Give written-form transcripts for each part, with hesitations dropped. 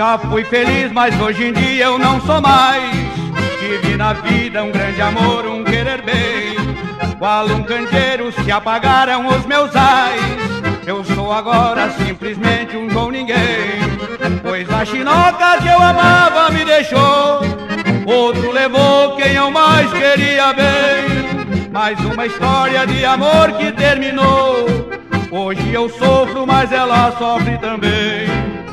Já fui feliz, mas hoje em dia eu não sou mais. Tive na vida um grande amor, um querer bem. Qual um candeeiro se apagaram os meus ais. Eu sou agora simplesmente um João Ninguém. Pois a chinoca que eu amava me deixou, outro levou quem eu mais queria bem. Mais uma história de amor que terminou. Hoje eu sofro, mas ela sofre também.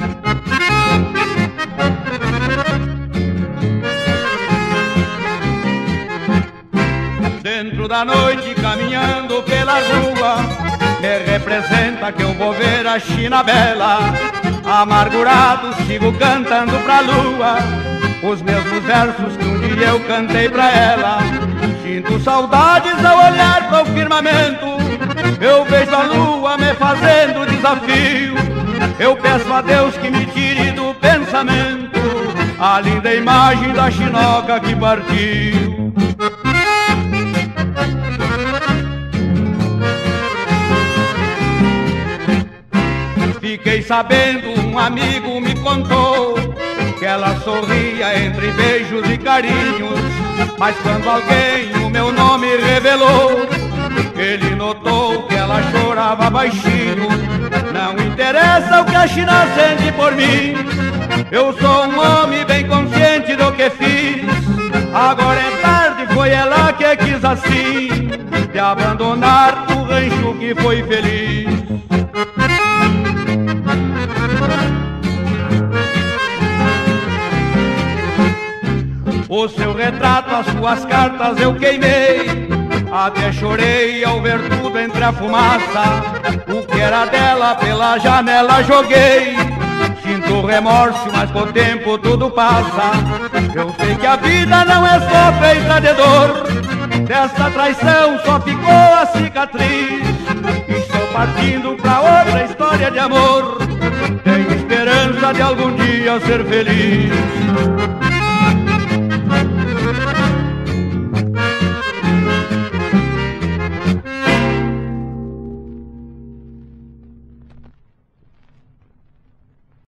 Dentro da noite, caminhando pela rua, me representa que eu vou ver a China bela. Amargurado, sigo cantando pra lua os mesmos versos que um dia eu cantei pra ela. Sinto saudades ao olhar para o firmamento. Eu vejo a lua me fazendo desafio. Eu peço a Deus que me tire do pensamento a linda imagem da chinoca que partiu. Fiquei sabendo, um amigo me contou que ela sorria entre beijos e carinhos. Mas quando alguém o meu nome revelou, ele notou que ela chorava baixinho. Não interessa o que a China sente por mim, eu sou um homem bem consciente do que fiz. Agora é tarde, foi ela que quis assim, de abandonar o rancho que foi feliz. O seu retrato, as suas cartas eu queimei. Até chorei ao ver tudo entre a fumaça. O que era dela pela janela joguei. Sinto remorso, mas com o tempo tudo passa. Eu sei que a vida não é só feita de dor. Dessa traição só ficou a cicatriz. Estou partindo pra outra história de amor. Tenho esperança de algum dia ser feliz.